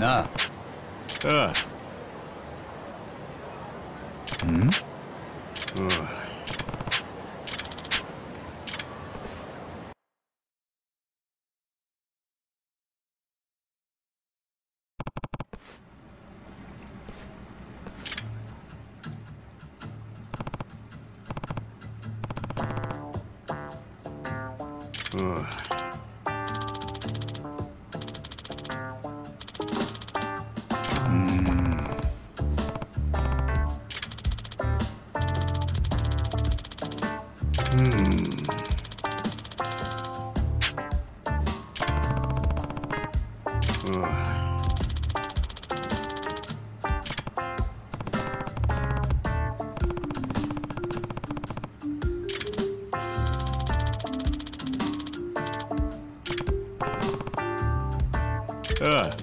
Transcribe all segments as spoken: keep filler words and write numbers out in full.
な。 ああ。 うん？ うん。うん。うん。うん。ああ。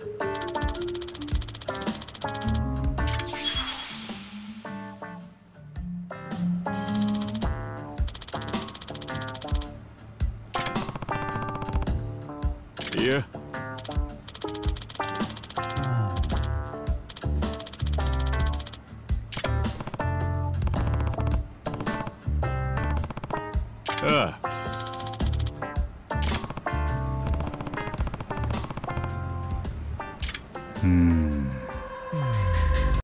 いや。ああ。 うん。